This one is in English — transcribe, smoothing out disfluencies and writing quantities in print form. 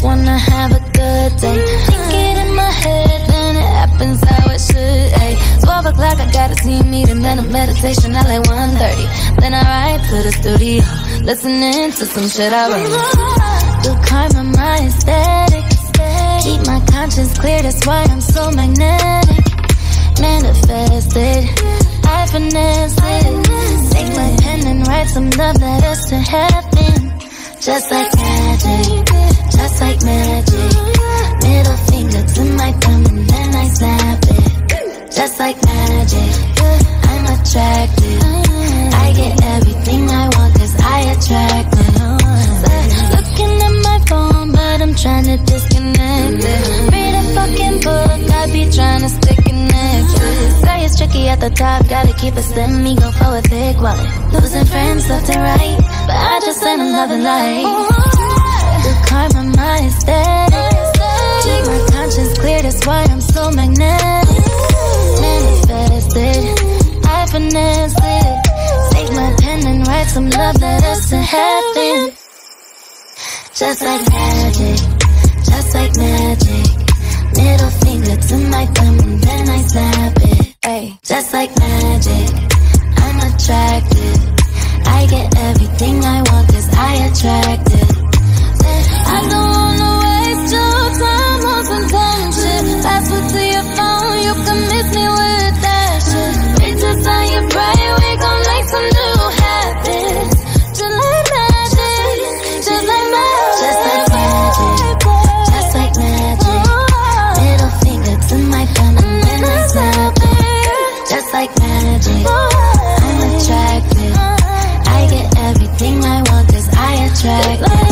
just wanna have a good day. Think it in my head, then it happens how it should. Ay, 12 o'clock, I got a team meeting, then a meditation at like 1:30. Then I ride to the studio, listening to some shit I wrote. Good karma, my aesthetic. Keep my conscience clear, that's why I'm so magnetic. Manifested, I finesse it. Take my pen and write some love letters to heaven. Just like magic, just like magic. Middle finger to my thumb and then I snap it. Just like magic, I'm attracted. I get everything I want cause I attract it. Looking at my phone but I'm trying to disconnect it. Read a fucking book, I be trying to stay connected. Say it's tricky at the top, gotta keep it slim, go for a thick wallet. Losing friends left and right, but I just ain't a loving life. Good karma, my aesthetic. Keep my conscience clear, that's why I'm so magnetic. Manifested, I finesse it. Take my pen and write some love letters to heaven. Just like magic, just like magic. Middle finger to my thumb and then I snap it. Ay, just like magic, I'm attracted. I get everything I want cause I attract it. I don't wanna waste your time on some dumb shit. Password to your phone, you can miss me with that shit. Bitches on your brain, we gon' make some new habits. Just like magic, just like magic. Just like magic, just like magic. Middle finger to my thumb and then I snap it. Just like magic, I'm attracted. I get everything I want cause I attract it.